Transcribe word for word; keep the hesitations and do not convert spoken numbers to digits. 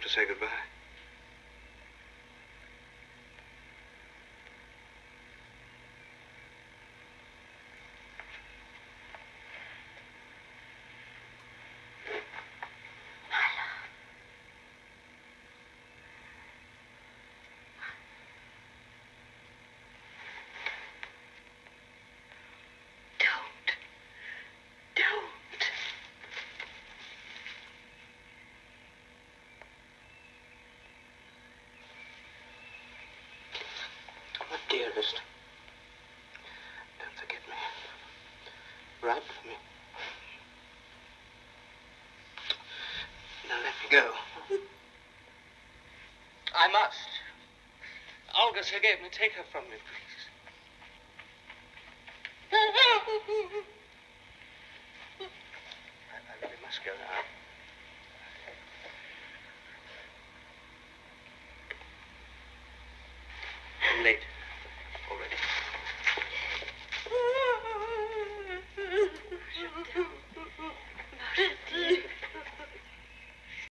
to say goodbye. Dearest, don't forget me. Write for me. Now let me go. I must. Olga Sergeyevna, take her from me, please. I, I really must go now. I'm late.